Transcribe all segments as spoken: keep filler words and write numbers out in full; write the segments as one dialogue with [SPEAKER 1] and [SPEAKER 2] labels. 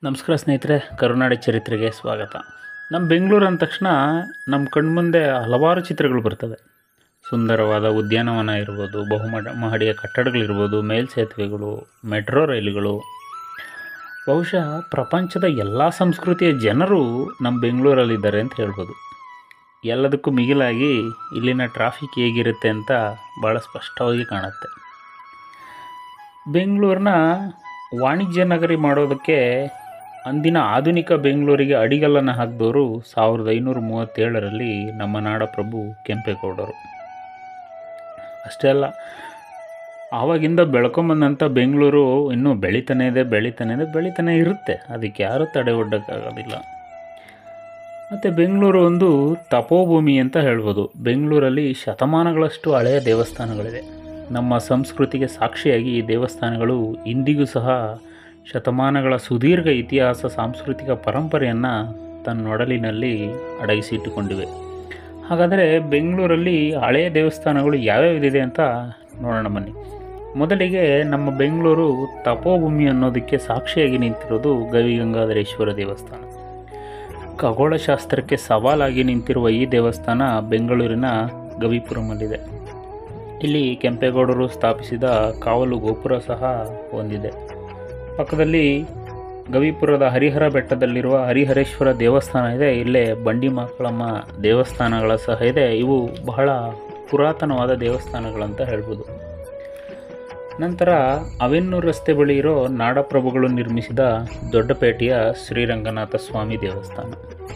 [SPEAKER 1] ನಮಸ್ಕಾರ ಸ್ನೇಹಿತರೆ, ಕರುನಾಡ ಚರಿತ್ರೆಗೆ ಸ್ವಾಗತ. ನಮ್ಮ ಬೆಂಗಳೂರು ಅಂದ ತಕ್ಷಣ ನಮ್ಮ ಕಣ್ಮುಂದೆ ಹಲವಾರು ಚಿತ್ರಗಳು ಬರ್ತವೆ. ಸುಂದರವಾದ ಉದ್ಯಾನವನ ಇರ್ಬೋದು, ಬಹುಮಡ ಮಹಡಿಯ ಕಟ್ಟಡಗಳಿರ್ಬೋದು, ಮೇಲ್ಸೇತುವೆಗಳು, ಮೆಟ್ರೋ ರೈಲುಗಳು. ಬಹುಶಃ ಪ್ರಪಂಚದ ಎಲ್ಲ ಸಂಸ್ಕೃತಿಯ ಜನರು ನಮ್ಮ ಬೆಂಗಳೂರಲ್ಲಿದ್ದಾರೆ ಅಂತ ಹೇಳ್ಬೋದು. ಎಲ್ಲದಕ್ಕೂ ಮಿಗಿಲಾಗಿ ಇಲ್ಲಿನ ಟ್ರಾಫಿಕ್ ಹೇಗಿರುತ್ತೆ ಅಂತ ಭಾಳ ಸ್ಪಷ್ಟವಾಗಿ ಕಾಣುತ್ತೆ. ಬೆಂಗಳೂರನ್ನ ವಾಣಿಜ್ಯ ನಗರಿ ಮಾಡೋದಕ್ಕೆ ಅಂದಿನ ಆಧುನಿಕ ಬೆಂಗಳೂರಿಗೆ ಅಡಿಗಲ್ಲನ್ನು ಹಾಕಿದವರು ಸಾವಿರದ ಐನೂರ ಮೂವತ್ತೇಳರಲ್ಲಿ ನಮ್ಮ ನಾಡಪ್ರಭು ಕೆಂಪೇಗೌಡರು. ಅಷ್ಟೇ ಅಲ್ಲ, ಆವಾಗಿಂದ ಬೆಳ್ಕೊಂಬಂದಂಥ ಬೆಂಗಳೂರು ಇನ್ನೂ ಬೆಳೀತಾನೆ ಇದೆ ಬೆಳೀತಾನೆ ಇದೆ ಬೆಳೀತಾನೆ ಇರುತ್ತೆ. ಅದಕ್ಕೆ ಯಾರೂ ತಡೆ ಒಡ್ಡೋಕ್ಕಾಗೋದಿಲ್ಲ. ಮತ್ತು ಬೆಂಗಳೂರು ಒಂದು ತಪೋಭೂಮಿ ಅಂತ ಹೇಳ್ಬೋದು. ಬೆಂಗಳೂರಲ್ಲಿ ಶತಮಾನಗಳಷ್ಟು ಹಳೆಯ ದೇವಸ್ಥಾನಗಳಿವೆ. ನಮ್ಮ ಸಂಸ್ಕೃತಿಗೆ ಸಾಕ್ಷಿಯಾಗಿ ಈ ದೇವಸ್ಥಾನಗಳು ಇಂದಿಗೂ ಸಹ ಶತಮಾನಗಳ ಸುದೀರ್ಘ ಇತಿಹಾಸ, ಸಾಂಸ್ಕೃತಿಕ ಪರಂಪರೆಯನ್ನು ತನ್ನೊಡಲಿನಲ್ಲಿ ಅಡಗಿಸಿಟ್ಟುಕೊಂಡಿವೆ. ಹಾಗಾದರೆ ಬೆಂಗಳೂರಲ್ಲಿ ಹಳೆಯ ದೇವಸ್ಥಾನಗಳು ಯಾವ್ಯಾವಿದೆ ಅಂತ ನೋಡೋಣ ಬನ್ನಿ. ಮೊದಲಿಗೆ ನಮ್ಮ ಬೆಂಗಳೂರು ತಪೋಭೂಮಿ ಅನ್ನೋದಕ್ಕೆ ಸಾಕ್ಷಿಯಾಗಿ ನಿಂತಿರೋದು ಗವಿಗಂಗಾಧರೇಶ್ವರ ದೇವಸ್ಥಾನ. ಖಗೋಳಶಾಸ್ತ್ರಕ್ಕೆ ಸವಾಲಾಗಿ ನಿಂತಿರುವ ಈ ದೇವಸ್ಥಾನ ಬೆಂಗಳೂರಿನ ಗವಿಪುರಮಲ್ಲಿದೆ. ಇಲ್ಲಿ ಕೆಂಪೇಗೌಡರು ಸ್ಥಾಪಿಸಿದ ಕಾವಲು ಗೋಪುರ ಸಹ ಹೊಂದಿದೆ. ಪಕ್ಕದಲ್ಲಿ ಗವಿಪುರದ ಹರಿಹರ ಬೆಟ್ಟದಲ್ಲಿರುವ ಹರಿಹರೇಶ್ವರ ದೇವಸ್ಥಾನ ಇದೆ. ಇಲ್ಲೇ ಬಂಡಿ ಮಕ್ಕಳಮ್ಮ ದೇವಸ್ಥಾನಗಳ ಸಹ ಇದೆ. ಇವು ಬಹಳ ಪುರಾತನವಾದ ದೇವಸ್ಥಾನಗಳಂತ ಹೇಳ್ಬೋದು. ನಂತರ ಅವೆನ್ನೂರು ರಸ್ತೆ ಬಳಿ ಇರೋ ನಾಡಪ್ರಭುಗಳು ನಿರ್ಮಿಸಿದ ದೊಡ್ಡಪೇಟೆಯ ಶ್ರೀರಂಗನಾಥ ಸ್ವಾಮಿ ದೇವಸ್ಥಾನ.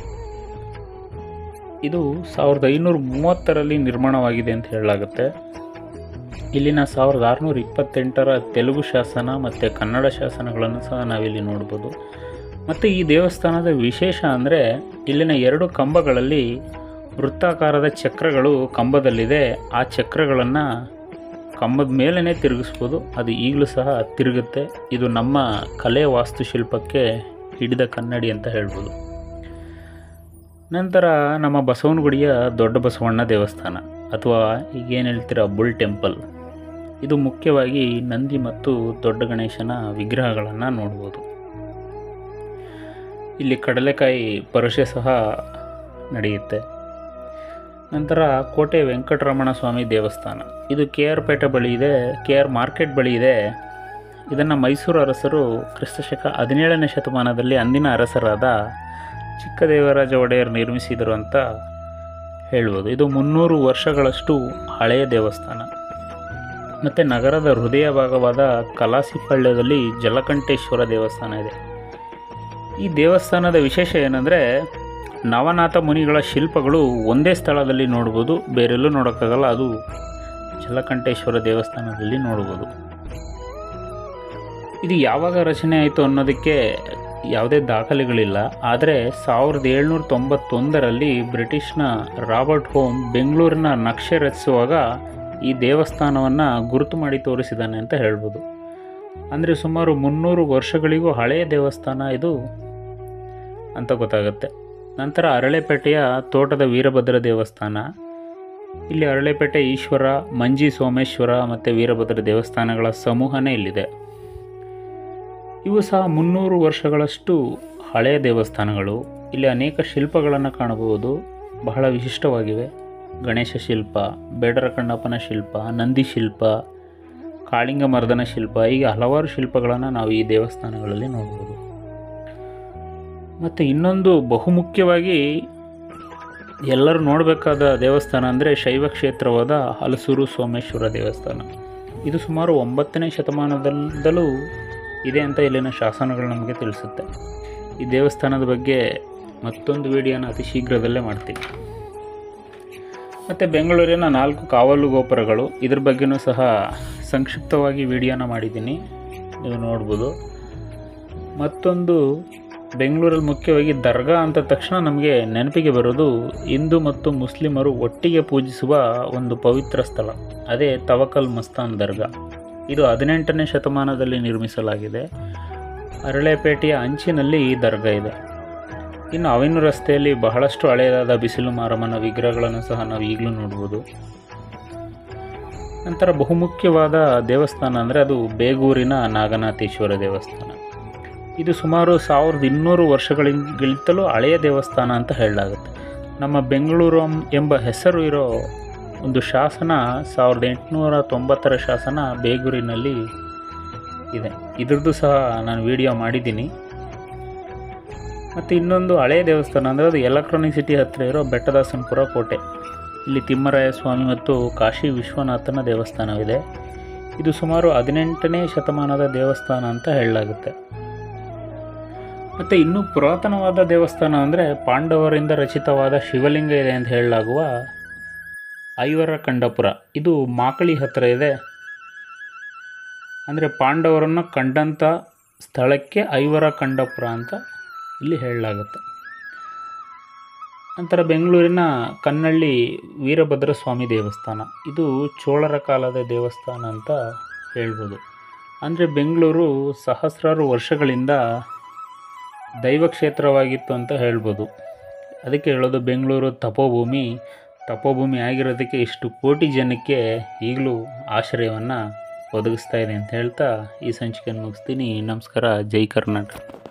[SPEAKER 1] ಇದು ಸಾವಿರದ ಐನೂರ ಮೂವತ್ತರಲ್ಲಿ ನಿರ್ಮಾಣವಾಗಿದೆ ಅಂತ ಹೇಳಲಾಗುತ್ತೆ. ಇಲ್ಲಿನ ಸಾವಿರದ ಆರುನೂರ ಇಪ್ಪತ್ತೆಂಟರ ತೆಲುಗು ಶಾಸನ ಮತ್ತು ಕನ್ನಡ ಶಾಸನಗಳನ್ನು ಸಹ ನಾವಿಲ್ಲಿ ನೋಡ್ಬೋದು. ಮತ್ತು ಈ ದೇವಸ್ಥಾನದ ವಿಶೇಷ ಅಂದರೆ ಇಲ್ಲಿನ ಎರಡು ಕಂಬಗಳಲ್ಲಿ ವೃತ್ತಾಕಾರದ ಚಕ್ರಗಳು ಕಂಬದಲ್ಲಿದೆ. ಆ ಚಕ್ರಗಳನ್ನು ಕಂಬದ ಮೇಲೇ ತಿರುಗಿಸ್ಬೋದು. ಅದು ಈಗಲೂ ಸಹ ತಿರುಗುತ್ತೆ. ಇದು ನಮ್ಮ ಕಲೆ ವಾಸ್ತುಶಿಲ್ಪಕ್ಕೆ ಹಿಡಿದ ಕನ್ನಡಿ ಅಂತ ಹೇಳ್ಬೋದು. ನಂತರ ನಮ್ಮ ಬಸವನಗುಡಿಯ ದೊಡ್ಡ ಬಸವಣ್ಣ ದೇವಸ್ಥಾನ, ಅಥವಾ ಈಗೇನು ಹೇಳ್ತೀರ ಬುಲ್ ಟೆಂಪಲ್. ಇದು ಮುಖ್ಯವಾಗಿ ನಂದಿ ಮತ್ತು ದೊಡ್ಡ ಗಣೇಶನ ವಿಗ್ರಹಗಳನ್ನು ನೋಡ್ಬೋದು. ಇಲ್ಲಿ ಕಡಲೆಕಾಯಿ ಪರಶೆ ಸಹ ನಡೆಯುತ್ತೆ. ನಂತರ ಕೋಟೆ ವೆಂಕಟರಮಣ ಸ್ವಾಮಿ ದೇವಸ್ಥಾನ. ಇದು ಕೆ ಆರ್ ಪೇಟೆ ಬಳಿ ಇದೆ, ಕೆ ಆರ್ ಮಾರ್ಕೆಟ್ ಬಳಿ ಇದೆ. ಇದನ್ನು ಮೈಸೂರು ಅರಸರು ಕ್ರಿಸ್ತಶಕ ಹದಿನೇಳನೇ ಶತಮಾನದಲ್ಲಿ ಅಂದಿನ ಅರಸರಾದ ಚಿಕ್ಕದೇವರಾಜ ಒಡೆಯರ್ ನಿರ್ಮಿಸಿದರು ಅಂತ ಹೇಳ್ಬೋದು. ಇದು ಮುನ್ನೂರು ವರ್ಷಗಳಷ್ಟು ಹಳೆಯ ದೇವಸ್ಥಾನ. ಮತ್ತು ನಗರದ ಹೃದಯ ಭಾಗವಾದ ಕಲಾಸಿಪಳ್ಯದಲ್ಲಿ ಜಲಕಂಠೇಶ್ವರ ದೇವಸ್ಥಾನ ಇದೆ. ಈ ದೇವಸ್ಥಾನದ ವಿಶೇಷ ಏನಂದರೆ ನವನಾಥ ಮುನಿಗಳ ಶಿಲ್ಪಗಳು ಒಂದೇ ಸ್ಥಳದಲ್ಲಿ ನೋಡ್ಬೋದು, ಬೇರೆಲ್ಲೂ ನೋಡೋಕ್ಕಾಗಲ್ಲ. ಅದು ಜಲಕಂಠೇಶ್ವರ ದೇವಸ್ಥಾನದಲ್ಲಿ ನೋಡ್ಬೋದು. ಇದು ಯಾವಾಗ ರಚನೆ ಆಯಿತು ಅನ್ನೋದಕ್ಕೆ ಯಾವುದೇ ದಾಖಲೆಗಳಿಲ್ಲ. ಆದರೆ ಸಾವಿರದ ಏಳ್ನೂರ ತೊಂಬತ್ತೊಂದರಲ್ಲಿ ಬ್ರಿಟಿಷ್ನ ರಾಬರ್ಟ್ ಹೋಮ್ ಬೆಂಗಳೂರಿನ ನಕ್ಷೆ ರಚಿಸುವಾಗ ಈ ದೇವಸ್ಥಾನವನ್ನು ಗುರುತು ಮಾಡಿ ತೋರಿಸಿದ್ದಾನೆ ಅಂತ ಹೇಳ್ಬೋದು. ಅಂದರೆ ಸುಮಾರು ಮುನ್ನೂರು ವರ್ಷಗಳಿಗೂ ಹಳೆಯ ದೇವಸ್ಥಾನ ಇದು ಅಂತ ಗೊತ್ತಾಗುತ್ತೆ. ನಂತರ ಅರಳೆಪೇಟೆಯ ತೋಟದ ವೀರಭದ್ರ ದೇವಸ್ಥಾನ. ಇಲ್ಲಿ ಅರಳೆಪೇಟೆ ಈಶ್ವರ, ಮಂಜಿ ಸೋಮೇಶ್ವರ ಮತ್ತು ವೀರಭದ್ರ ದೇವಸ್ಥಾನಗಳ ಸಮೂಹನೇ ಇಲ್ಲಿದೆ. ಇವು ಸಹ ಮುನ್ನೂರು ವರ್ಷಗಳಷ್ಟು ಹಳೆಯ ದೇವಸ್ಥಾನಗಳು. ಇಲ್ಲಿ ಅನೇಕ ಶಿಲ್ಪಗಳನ್ನು ಕಾಣಬಹುದು, ಬಹಳ ವಿಶಿಷ್ಟವಾಗಿವೆ. ಗಣೇಶ ಶಿಲ್ಪ, ಬೇಡರ ಕಣ್ಣಪ್ಪನ ಶಿಲ್ಪ, ನಂದಿ ಶಿಲ್ಪ, ಕಾಳಿಂಗ ಮರ್ದನ ಶಿಲ್ಪ, ಹೀಗೆ ಹಲವಾರು ಶಿಲ್ಪಗಳನ್ನು ನಾವು ಈ ದೇವಸ್ಥಾನಗಳಲ್ಲಿ ನೋಡ್ಬೋದು. ಮತ್ತು ಇನ್ನೊಂದು ಬಹುಮುಖ್ಯವಾಗಿ ಎಲ್ಲರೂ ನೋಡಬೇಕಾದ ದೇವಸ್ಥಾನ ಅಂದರೆ ಶೈವ ಕ್ಷೇತ್ರವಾದ ಹಲಸೂರು ಸೋಮೇಶ್ವರ ದೇವಸ್ಥಾನ. ಇದು ಸುಮಾರು ಒಂಬತ್ತನೇ ಶತಮಾನದಲ್ಲೂ ಇದೆ ಅಂತ ಇಲ್ಲಿನ ಶಾಸನಗಳು ನಮಗೆ ತಿಳಿಸುತ್ತೆ. ಈ ದೇವಸ್ಥಾನದ ಬಗ್ಗೆ ಮತ್ತೊಂದು ವಿಡಿಯೋನ ಅತಿ ಶೀಘ್ರದಲ್ಲೇ ಮಾಡ್ತೀನಿ. ಮತ್ತು ಬೆಂಗಳೂರಿನ ನಾಲ್ಕು ಕಾವಲು ಗೋಪುರಗಳು, ಇದ್ರ ಬಗ್ಗೆಯೂ ಸಹ ಸಂಕ್ಷಿಪ್ತವಾಗಿ ವಿಡಿಯೋನ ಮಾಡಿದ್ದೀನಿ, ನೀವು ನೋಡ್ಬೋದು. ಮತ್ತೊಂದು ಬೆಂಗಳೂರಲ್ಲಿ ಮುಖ್ಯವಾಗಿ ದರ್ಗಾ ಅಂತ ತಕ್ಷಣ ನಮಗೆ ನೆನಪಿಗೆ ಬರೋದು ಹಿಂದೂ ಮತ್ತು ಮುಸ್ಲಿಮರು ಒಟ್ಟಿಗೆ ಪೂಜಿಸುವ ಒಂದು ಪವಿತ್ರ ಸ್ಥಳ. ಅದೇ ತವಕಲ್ ಮಸ್ತಾನ್ ದರ್ಗಾ. ಇದು ಹದಿನೆಂಟನೇ ಶತಮಾನದಲ್ಲಿ ನಿರ್ಮಿಸಲಾಗಿದೆ. ಅರಳೆಪೇಟೆಯ ಅಂಚಿನಲ್ಲಿ ಈ ದರ್ಗಾ ಇದೆ. ಇನ್ನು ಅವೆನ್ನೂರು ರಸ್ತೆಯಲ್ಲಿ ಬಹಳಷ್ಟು ಹಳೆಯದಾದ ಬಿಸಿಲು ಮಾರಮ್ಮನ ವಿಗ್ರಹಗಳನ್ನು ಸಹ ನಾವು ಈಗಲೂ ನೋಡ್ಬೋದು. ನಂತರ ಬಹುಮುಖ್ಯವಾದ ದೇವಸ್ಥಾನ ಅಂದರೆ ಅದು ಬೇಗೂರಿನ ನಾಗನಾಥೇಶ್ವರ ದೇವಸ್ಥಾನ. ಇದು ಸುಮಾರು ಸಾವಿರದ ಇನ್ನೂರು ವರ್ಷಗಳಿಗಿಂತಲೂ ಹಳೆಯ ದೇವಸ್ಥಾನ ಅಂತ ಹೇಳಲಾಗುತ್ತೆ. ನಮ್ಮ ಬೆಂಗಳೂರು ಎಂಬ ಹೆಸರು ಇರೋ ಒಂದು ಶಾಸನ ಸಾವಿರದ ಎಂಟುನೂರ ತೊಂಬತ್ತರ ಶಾಸನ ಬೇಗೂರಿನಲ್ಲಿ ಇದೆ. ಇದ್ರದ್ದು ಸಹ ನಾನು ವಿಡಿಯೋ ಮಾಡಿದ್ದೀನಿ. ಮತ್ತು ಇನ್ನೊಂದು ಹಳೆಯ ದೇವಸ್ಥಾನ ಅಂದರೆ ಅದು ಎಲೆಕ್ಟ್ರಾನಿಕ್ ಸಿಟಿ ಹತ್ತಿರ ಇರೋ ಬೆಟ್ಟದಾಸನಪುರ ಕೋಟೆ. ಇಲ್ಲಿ ತಿಮ್ಮರಾಯ ಸ್ವಾಮಿ ಮತ್ತು ಕಾಶಿ ವಿಶ್ವನಾಥನ ದೇವಸ್ಥಾನವಿದೆ. ಇದು ಸುಮಾರು ಹದಿನೆಂಟನೇ ಶತಮಾನದ ದೇವಸ್ಥಾನ ಅಂತ ಹೇಳಲಾಗುತ್ತೆ. ಮತ್ತು ಇನ್ನೂ ಪುರಾತನವಾದ ದೇವಸ್ಥಾನ ಅಂದರೆ ಪಾಂಡವರಿಂದ ರಚಿತವಾದ ಶಿವಲಿಂಗ ಇದೆ ಅಂತ ಹೇಳಲಾಗುವ ಐವರ ಕಂಡಪುರ. ಇದು ಮಾಕಳಿ ಹತ್ತಿರ ಇದೆ. ಅಂದರೆ ಪಾಂಡವರನ್ನು ಕಂಡಂಥ ಸ್ಥಳಕ್ಕೆ ಐವರ ಕಂಡಪುರ ಅಂತ ಇಲ್ಲಿ ಹೇಳಲಾಗುತ್ತೆ. ನಂತರ ಬೆಂಗಳೂರಿನ ಕನ್ನಳ್ಳಿ ವೀರಭದ್ರ ಸ್ವಾಮಿ ದೇವಸ್ಥಾನ. ಇದು ಚೋಳರ ಕಾಲದ ದೇವಸ್ಥಾನ ಅಂತ ಹೇಳ್ಬೋದು. ಅಂದರೆ ಬೆಂಗಳೂರು ಸಹಸ್ರಾರು ವರ್ಷಗಳಿಂದ ದೈವ ಕ್ಷೇತ್ರವಾಗಿತ್ತು ಅಂತ ಹೇಳ್ಬೋದು. ಅದಕ್ಕೆ ಹೇಳೋದು ಬೆಂಗಳೂರು ತಪೋಭೂಮಿ. ತಪೋಭೂಮಿ ಆಗಿರೋದಕ್ಕೆ ಇಷ್ಟು ಕೋಟಿ ಜನಕ್ಕೆ ಈಗಲೂ ಆಶ್ರಯವನ್ನು ಒದಗಿಸ್ತಾ ಇದೆ ಅಂತ ಹೇಳ್ತಾ ಈ ಸಂಚಿಕೆಯನ್ನು ಮುಗಿಸ್ತೀನಿ. ನಮಸ್ಕಾರ. ಜೈ ಕರ್ನಾಟಕ.